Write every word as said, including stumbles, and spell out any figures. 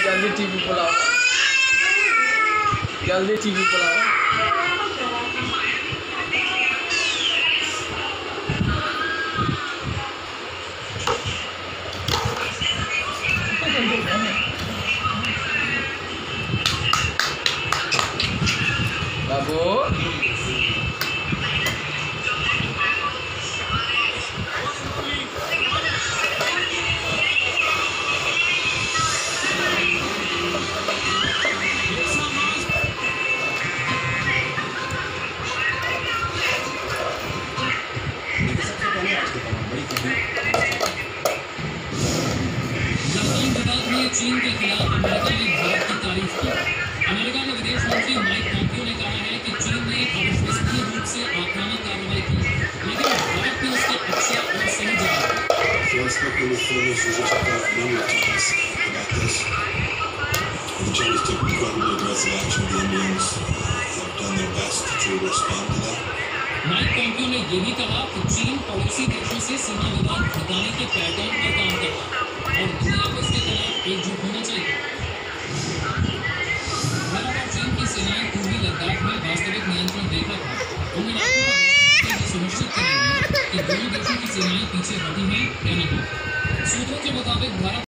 जल्दी टीवी बुलाओ, जल्दी टीवी बुलाओ। बाबू चीन के खिलाफ अमेरिका ने भारत की तारीफ की। अमेरिका के विदेश मंत्री माइक पॉम्पियो ने कहा है कि चीन ने अविश्वसनीय रूप से आक्रामक कार्रवाई की, लेकिन भारत ने उसके अच्छा और सही जवाब दिया। माइक पॉम्पियो ने यह भी कहा कि चीन पड़ोसी देशों से सीमा विवाद घटाने के पैटर्न पर काम कर रहा है और दुनिया को इसके खिलाफ एकजुट होना चाहिए। बराबर चीन की सेनाएं पूर्वी लद्दाख में वास्तविक नियंत्रण रेखा पर उन इलाकों को सुनिश्चित करेंगी कि दोनों देशों की सेनाएं पीछे हटी हैं या नहीं। सूत्रों के मुताबिक भारत